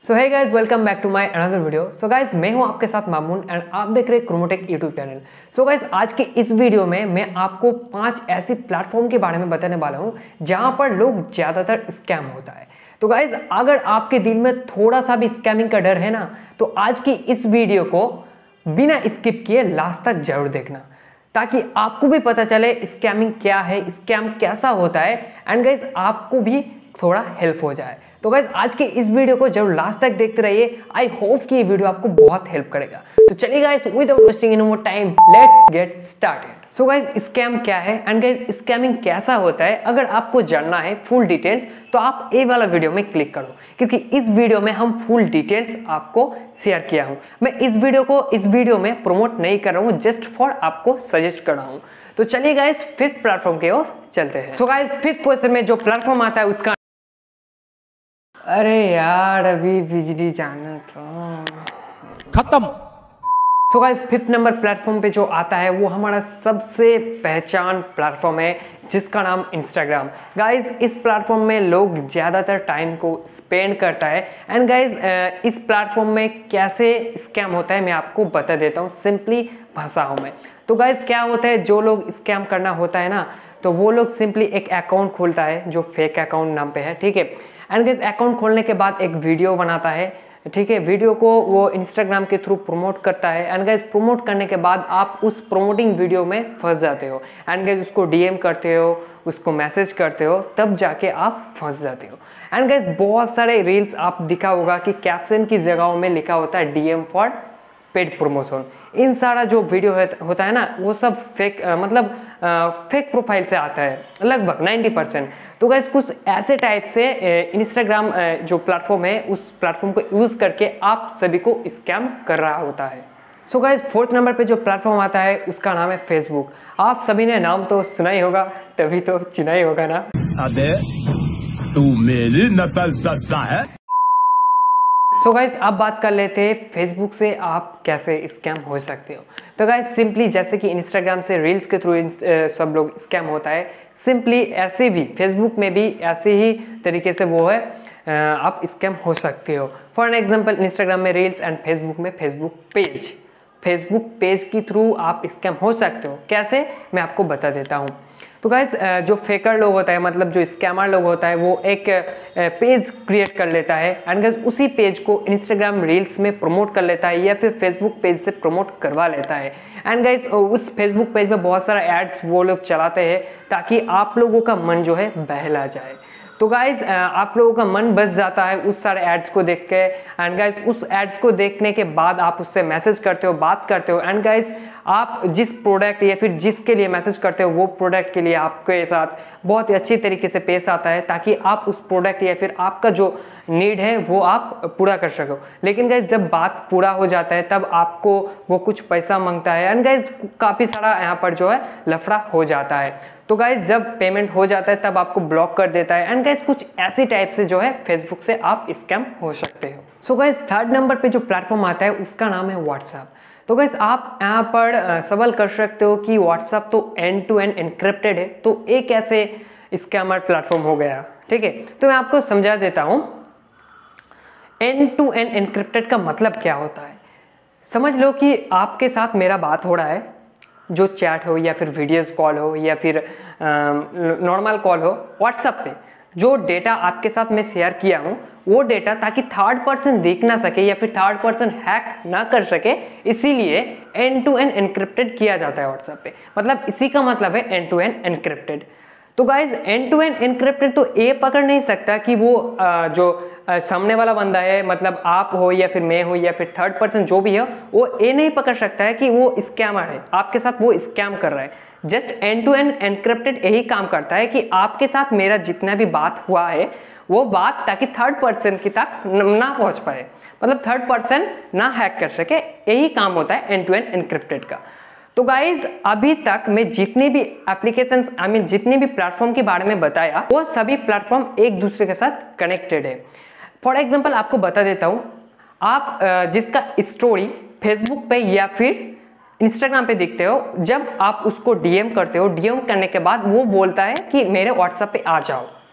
So hey guys, welcome back to my another video. So guys, मैं हूं आपके साथ मामून एंड आप देख रहे हैं Chromotech YouTube channel. So guys, आज के इस वीडियो में मैं आपको 5 ऐसी प्लेटफॉर्म के बारे में बताने वाला हूं जहां पर लोग ज़्यादातर स्कैम होता है। तो गाइज, अगर आपके दिल में थोड़ा सा भी स्कैमिंग का डर है ना, तो आज की इस वीडियो को बिना स्किप किए लास्ट तक जरूर देखना, ताकि आपको भी पता चले स्कैमिंग क्या है, स्कैम कैसा होता है, एंड गाइज आपको भी थोड़ा हेल्प हो जाए। तो गाइज, आज के इस वीडियो को जरूर लास्ट तक देखते रहिए। आई होप कि ये वीडियो आपको बहुत हेल्प करेगा। तो चलिए guys, without wasting any more time, let's get started. So guys, scam क्या है एंड गाइज स्कैमिंग कैसा होता है, अगर आपको जानना है फुल डिटेल्स तो आप ये वाला वीडियो में क्लिक करो, क्योंकि इस वीडियो में हम फुल डिटेल्स आपको शेयर किया हूं। मैं इस वीडियो में प्रमोट नहीं कर रहा हूं, जस्ट फॉर आपको सजेस्ट कर रहा हूं। तो चलिए गाइज, फिफ्थ प्लेटफॉर्म की ओर चलते हैं। सो गाइज, फिफ्थ पोजीशन में जो प्लेटफॉर्म आता है उसका, अरे यार अभी बिजली जाना तो खत्म। So guys, fifth number platform पे जो आता है वो हमारा सबसे पहचान प्लेटफॉर्म है, जिसका नाम इंस्टाग्राम। गाइस, इस प्लेटफॉर्म में लोग ज़्यादातर टाइम को स्पेंड करता है। एंड गाइस, इस प्लेटफॉर्म में कैसे स्कैम होता है मैं आपको बता देता हूँ सिंपली भाषाओं में। तो गाइस, क्या होता है, जो लोग स्कैम करना होता है ना, तो वो लोग सिंपली एक अकाउंट खोलता है जो फेक अकाउंट नाम पे है, ठीक है। एंड गाइस, अकाउंट खोलने के बाद एक वीडियो बनाता है, ठीक है। वीडियो को वो इंस्टाग्राम के थ्रू प्रमोट करता है। एंड गाइस, प्रमोट करने के बाद आप उस प्रमोटिंग वीडियो में फंस जाते हो। एंड गाइस, उसको डीएम करते हो, उसको मैसेज करते हो, तब जाके आप फंस जाते हो। एंड गाइस, बहुत सारे रील्स आप दिखा होगा कि कैप्शन की जगहों में लिखा होता है डीएम फॉर पेड प्रमोशन। इन सारा जो वीडियो होता है ना, वो सब फेक फेक प्रोफाइल से आता है, लगभग 90%। तो गाइस, कुछ ऐसे टाइप से इंस्टाग्राम जो प्लेटफॉर्म है, उस प्लेटफॉर्म को यूज़ करके आप सभी को स्कैम कर रहा होता है। सो गाइस, फोर्थ नंबर पे जो प्लेटफॉर्म आता है उसका नाम है फेसबुक। आप सभी ने नाम तो सुना ही होगा, तभी तो चुना ही होगा ना। अबे तू मेरी नकल करता है। सो गाइस, अब बात कर लेते हैं फेसबुक से आप कैसे स्कैम हो सकते हो। तो गाइस, सिंपली जैसे कि इंस्टाग्राम से रील्स के थ्रू सब लोग स्कैम होता है, सिंपली ऐसे भी फेसबुक में भी ऐसे ही तरीके से वो है, आप स्कैम हो सकते हो। फॉर एन एग्जांपल, इंस्टाग्राम में रील्स एंड फेसबुक में फेसबुक पेज के थ्रू आप स्कैम हो सकते हो। कैसे, मैं आपको बता देता हूँ। तो गाइस, जो फेकर लोग होता है, मतलब जो स्कैमर लोग होता है, वो एक पेज क्रिएट कर लेता है। एंड गाइस, उसी पेज को इंस्टाग्राम रील्स में प्रमोट कर लेता है या फिर फेसबुक पेज से प्रमोट करवा लेता है। एंड गाइस, उस फेसबुक पेज में बहुत सारा एड्स वो लोग चलाते हैं, ताकि आप लोगों का मन जो है बहला जाए। तो गाइज, आप लोगों का मन बस जाता है उस सारे एड्स को देख के। एंड गाइज, उस एड्स को देखने के बाद आप उससे मैसेज करते हो, बात करते हो। एंड गाइज, आप जिस प्रोडक्ट या फिर जिसके लिए मैसेज करते हो, वो प्रोडक्ट के लिए आपके साथ बहुत ही अच्छी तरीके से पेश आता है, ताकि आप उस प्रोडक्ट या फिर आपका जो नीड है वो आप पूरा कर सको। लेकिन गाइज, जब बात पूरा हो जाता है तब आपको वो कुछ पैसा मांगता है। एंड गाइज, काफ़ी सारा यहाँ पर जो है लफड़ा हो जाता है। तो गाइज, जब पेमेंट हो जाता है तब आपको ब्लॉक कर देता है। एंड गाइज, कुछ ऐसी टाइप से जो है फेसबुक से आप स्कैम हो सकते हो। सो गाइज, थर्ड नंबर पे जो प्लेटफॉर्म आता है उसका नाम है व्हाट्सएप। तो गाइज, आप यहाँ पर सवाल कर सकते हो कि व्हाट्सएप तो एंड टू एंड एनक्रिप्टेड है, तो ये कैसे स्कैमर प्लेटफॉर्म हो गया, ठीक है। तो मैं आपको समझा देता हूँ एंड टू एंड एनक्रिप्टेड का मतलब क्या होता है। समझ लो कि आपके साथ मेरा बात हो रहा है, जो चैट हो या फिर वीडियोस कॉल हो या फिर नॉर्मल कॉल हो, व्हाट्सएप पे जो डेटा आपके साथ मैं शेयर किया हूँ, वो डेटा ताकि थर्ड पर्सन देख ना सके या फिर थर्ड पर्सन हैक ना कर सके, इसीलिए एंड टू एंड एनक्रिप्टेड किया जाता है व्हाट्सएप पे। मतलब इसी का मतलब है एंड टू एंड एनक्रिप्टेड। तो guys, end to end encrypted तो ये पकड़ नहीं सकता कि वो जो सामने वाला बंदा है, मतलब आप हो या फिर मैं हो या फिर थर्ड पर्सन जो भी है, वो ये नहीं पकड़ सकता है कि वो स्कैमर है, आपके साथ वो स्कैम कर रहा है। Just end to end encrypted यही काम करता है कि आपके साथ मेरा जितना भी बात हुआ है, वो बात ताकि थर्ड पर्सन की तक ना पहुंच पाए, मतलब थर्ड पर्सन ना हैक कर सके, यही काम होता है एंड टू एंड एनक्रिप्टेड का। तो गाइज, अभी तक मैं जितने भी एप्लीकेशंस जितने भी प्लेटफॉर्म के बारे में बताया, वो सभी प्लेटफॉर्म एक दूसरे के साथ कनेक्टेड है। फॉर एग्जांपल आपको बता देता हूँ, आप जिसका स्टोरी फेसबुक पे या फिर इंस्टाग्राम पे देखते हो, जब आप उसको डीएम करते हो, डीएम करने के बाद वो बोलता है कि मेरे व्हाट्सएप पे आ जाओ।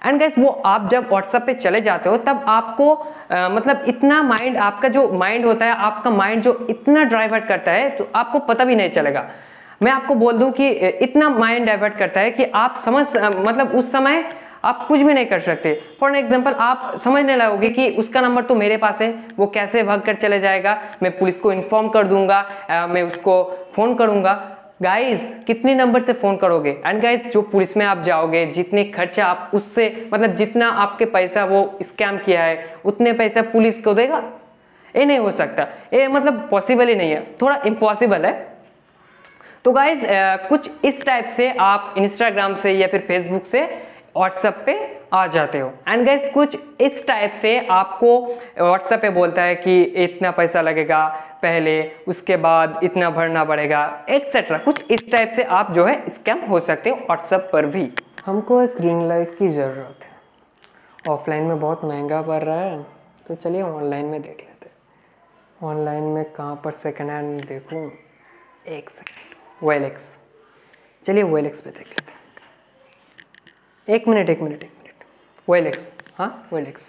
एंड गाइस वो आप जब व्हाट्सएप पे चले जाते हो तब आपको मतलब इतना माइंड, आपका जो माइंड होता है, आपका माइंड जो इतना डाइवर्ट करता है तो आपको पता भी नहीं चलेगा। मैं आपको बोल दूं कि इतना माइंड डाइवर्ट करता है कि आप मतलब उस समय आप कुछ भी नहीं कर सकते। फॉर एग्जाम्पल आप समझने लगोगे कि उसका नंबर तो मेरे पास है, वो कैसे भाग कर चले जाएगा, मैं पुलिस को इन्फॉर्म कर दूंगा, मैं उसको फ़ोन करूंगा। गाइस कितने नंबर से फ़ोन करोगे? एंड गाइस जो पुलिस में आप जाओगे, जितने खर्चा आप उससे मतलब जितना आपके पैसा वो स्कैम किया है उतने पैसा पुलिस को देगा? ये नहीं हो सकता, ये मतलब पॉसिबल ही नहीं है, थोड़ा इम्पॉसिबल है। तो गाइज कुछ इस टाइप से आप इंस्टाग्राम से या फिर फेसबुक से व्हाट्सएप पे आ जाते हो। एंड गाइज कुछ इस टाइप से आपको व्हाट्सएप पे बोलता है कि इतना पैसा लगेगा पहले, उसके बाद इतना भरना पड़ेगा एक्सेट्रा। कुछ इस टाइप से आप जो है स्कैम हो सकते हो व्हाट्सएप पर भी। हमको एक रिंग लाइट की ज़रूरत है, ऑफलाइन में बहुत महंगा पड़ रहा है, तो चलिए ऑनलाइन में देख लेते हैं। ऑनलाइन में कहाँ पर सेकेंड हैंड देखूँ? एक सेकेंड, OLX, चलिए OLX पे देख लेते हैं। एक मिनट OLX, हाँ OLX।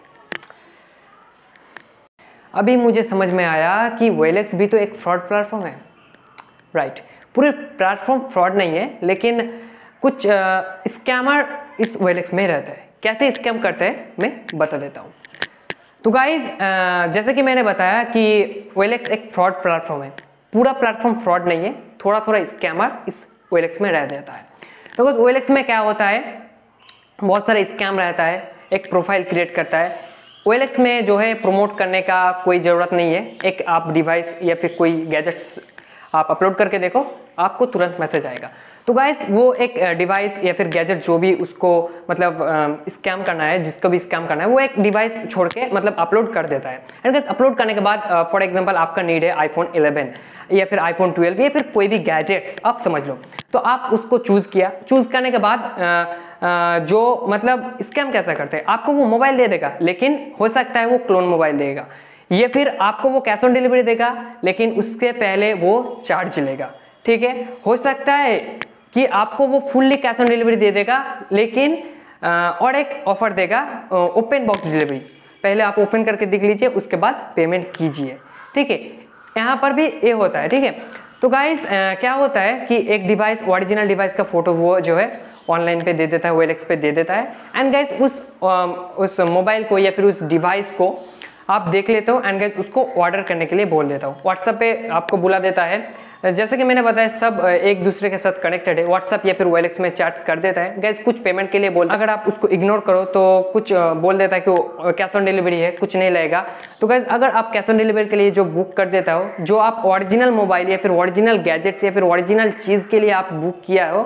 अभी मुझे समझ में आया कि OLX भी तो एक फ्रॉड प्लेटफॉर्म है, राइट। पूरे प्लेटफॉर्म फ्रॉड नहीं है, लेकिन कुछ स्कैमर इस OLX में रहता है। कैसे स्कैम करते हैं मैं बता देता हूँ। तो गाइज जैसे कि मैंने बताया कि OLX एक फ्रॉड प्लेटफॉर्म है, पूरा प्लेटफॉर्म फ्रॉड नहीं है, थोड़ा थोड़ा स्कैमर इस OLX में रह जाता है। तो OLX में क्या होता है, बहुत सारा स्कैम रहता है, एक प्रोफाइल क्रिएट करता है। OLX में जो है प्रमोट करने का कोई ज़रूरत नहीं है, एक आप डिवाइस या फिर कोई गैजेट्स आप अपलोड करके देखो, आपको तुरंत मैसेज आएगा। तो गाइस वो एक डिवाइस या फिर गैजेट जो भी उसको मतलब स्कैम करना है, जिसको भी स्कैम करना है, वो एक डिवाइस छोड़ के मतलब अपलोड कर देता है। एंड गाइस अपलोड करने के बाद फॉर एग्जांपल आपका नीड है iPhone 11 या फिर iPhone 12 या फिर कोई भी गैजेट्स आप समझ लो, तो आप उसको चूज़ किया। चूज़ करने के बाद जो मतलब स्कैम कैसा करते हैं, आपको वो मोबाइल दे देगा, लेकिन हो सकता है वो क्लोन मोबाइल देगा, या फिर आपको वो कैश ऑन डिलीवरी देगा, लेकिन उसके पहले वो चार्ज लेगा। ठीक है, हो सकता है कि आपको वो फुल्ली कैश ऑन डिलीवरी दे देगा, लेकिन और एक ऑफर देगा ओपन बॉक्स डिलीवरी। पहले आप ओपन करके देख लीजिए, उसके बाद पेमेंट कीजिए। ठीक है, यहाँ पर भी ये होता है। ठीक है, तो गाइज क्या होता है कि एक डिवाइस, ओरिजिनल डिवाइस का फोटो वो जो है ऑनलाइन पे दे देता है, OLX पे दे देता है। एंड गाइज उस मोबाइल को या फिर उस डिवाइस को आप देख लेते हो एंड गाइज उसको ऑर्डर करने के लिए बोल देता हूँ। व्हाट्सएप पे आपको बुला देता है, जैसे कि मैंने बताया सब एक दूसरे के साथ कनेक्टेड है। व्हाट्सएप या फिर OLX में चैट कर देता है। गाइज कुछ पेमेंट के लिए बोल, अगर आप उसको इग्नोर करो तो कुछ बोल देता है कि वो कैश ऑन डिलीवरी है, कुछ नहीं लगेगा। तो गाइज अगर आप कैश ऑन डिलीवरी के लिए जो बुक कर देता हो, जो आप ओरिजिनल मोबाइल या फिर ओरिजिनल गैजेट्स या फिर ओरिजिनल चीज़ के लिए आप बुक किया हो,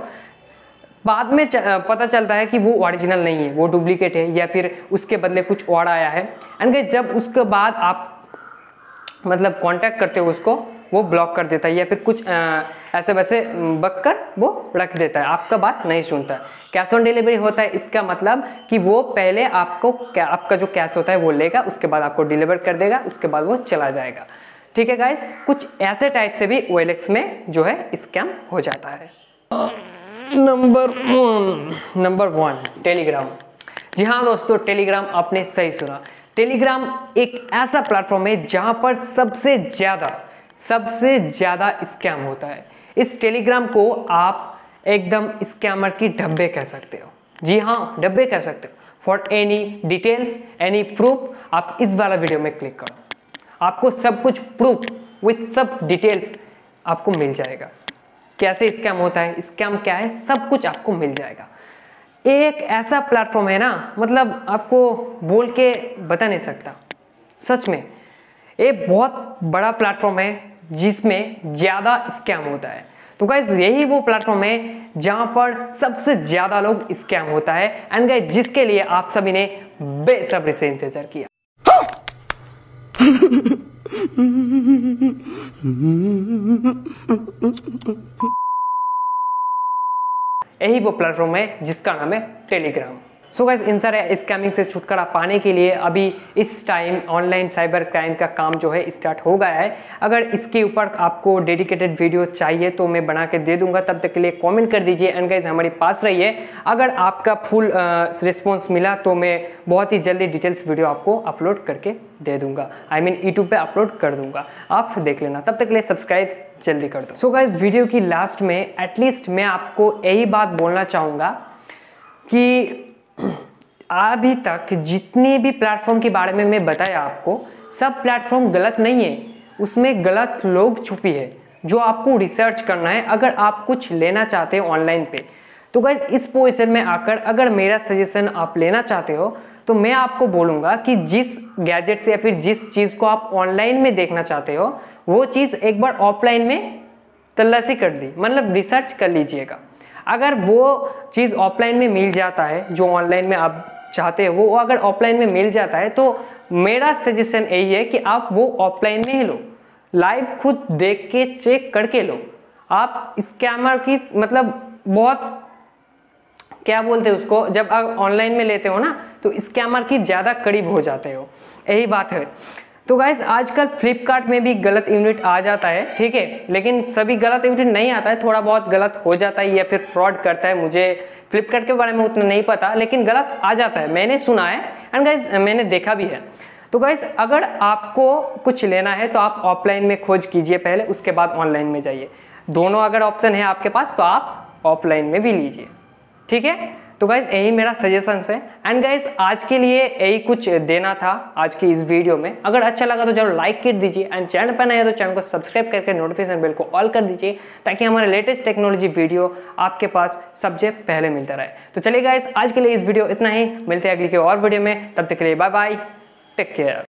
बाद में पता चलता है कि वो ओरिजिनल नहीं है, वो डुप्लीकेट है या फिर उसके बदले कुछ और आया है। एंड गाइस जब उसके बाद आप मतलब कांटेक्ट करते हो उसको, वो ब्लॉक कर देता है या फिर कुछ ऐसे वैसे बक कर वो रख देता है, आपका बात नहीं सुनता है। कैश ऑन डिलीवरी होता है, इसका मतलब कि वो पहले आपका जो कैश होता है वो लेगा, उसके बाद आपको डिलीवर कर देगा, उसके बाद वो चला जाएगा। ठीक है गाइस, कुछ ऐसे टाइप से भी OLX में जो है स्कैम हो जाता है। Number one Telegram. जी हाँ दोस्तों, टेलीग्राम आपने सही सुना। टेलीग्राम एक ऐसा प्लेटफॉर्म है जहां पर सबसे ज्यादा स्कैम होता है। इस टेलीग्राम को आप एकदम स्कैमर की डब्बे कह सकते हो। जी हाँ, डब्बे कह सकते हो। For any details, any proof, आप इस वाला वीडियो में क्लिक करो, आपको सब कुछ प्रूफ विथ सब डिटेल्स आपको मिल जाएगा। कैसे स्कैम होता है, स्कैम क्या है, सब कुछ आपको मिल जाएगा। एक ऐसा प्लेटफॉर्म है ना, मतलब आपको बोल के बता नहीं सकता, सच में ये बहुत बड़ा प्लेटफॉर्म है जिसमें ज़्यादा स्कैम होता है। तो गाइज यही वो प्लेटफॉर्म है जहां पर सबसे ज़्यादा लोग स्कैम होता है एंड गाइज जिसके लिए आप सभी ने बेसब्री से इंतजार किया। यही वो प्लेटफॉर्म है जिसका नाम है टेलीग्राम। सो गाइस, इन सारे स्कैमिंग से छुटकारा पाने के लिए अभी इस टाइम ऑनलाइन साइबर क्राइम का काम जो है स्टार्ट हो गया है। अगर इसके ऊपर आपको डेडिकेटेड वीडियो चाहिए तो मैं बना के दे दूंगा, तब तक के लिए कमेंट कर दीजिए। एंड गाइस, हमारे पास रहिए। अगर आपका फुल रिस्पॉन्स मिला तो मैं बहुत ही जल्दी डिटेल्स वीडियो आपको अपलोड करके दे दूंगा, आई मीन यूट्यूब पे अपलोड कर दूंगा, आप देख लेना। तब तक के लिए सब्सक्राइब जल्दी कर दो। सो गाइस, वीडियो की लास्ट में एटलीस्ट मैं आपको यही बात बोलना चाहूँगा कि अभी तक जितने भी प्लेटफॉर्म के बारे में मैं बताया आपको, सब प्लेटफॉर्म गलत नहीं है, उसमें गलत लोग छुपी है जो आपको रिसर्च करना है। अगर आप कुछ लेना चाहते हो ऑनलाइन पे, तो गाइस इस पोजीशन में आकर अगर मेरा सजेशन आप लेना चाहते हो तो मैं आपको बोलूँगा कि जिस गैजेट से या फिर जिस चीज़ को आप ऑनलाइन में देखना चाहते हो वो चीज़ एक बार ऑफलाइन में तलाशी कर दी, मतलब रिसर्च कर लीजिएगा। अगर वो चीज़ ऑफलाइन में मिल जाता है जो ऑनलाइन में आप चाहते हैं, वो अगर ऑफलाइन में मिल जाता है तो मेरा सजेशन यही है कि आप वो ऑफलाइन में ही लो, लाइव खुद देख के चेक करके लो। आप स्कैमर की मतलब बहुत क्या बोलते हैं उसको, जब आप ऑनलाइन में लेते हो ना तो स्कैमर की ज़्यादा करीब हो जाते हो, यही बात है। तो गाइज, आजकल फ्लिपकार्ट में भी गलत यूनिट आ जाता है, ठीक है, लेकिन सभी गलत यूनिट नहीं आता है, थोड़ा बहुत गलत हो जाता है या फिर फ्रॉड करता है। मुझे फ्लिपकार्ट के बारे में उतना नहीं पता, लेकिन गलत आ जाता है, मैंने सुना है एंड गाइज मैंने देखा भी है। तो गाइज, अगर आपको कुछ लेना है तो आप ऑफलाइन में खोज कीजिए पहले, उसके बाद ऑनलाइन में जाइए। दोनों अगर ऑप्शन है आपके पास तो आप ऑफलाइन में भी लीजिए, ठीक है। तो गाइज, यही मेरा सजेशन है। एंड गाइज, आज के लिए यही कुछ देना था आज की इस वीडियो में। अगर अच्छा लगा तो जरूर लाइक कर दीजिए एंड चैनल पर नए हो तो चैनल को सब्सक्राइब करके नोटिफिकेशन बेल को ऑल कर दीजिए, ताकि हमारे लेटेस्ट टेक्नोलॉजी वीडियो आपके पास सबसे पहले मिलता रहे। तो चलिए गाइज, आज के लिए इस वीडियो इतना ही, मिलते हैं अगली के और वीडियो में, तब तक के लिए बाय बाय, टेक केयर।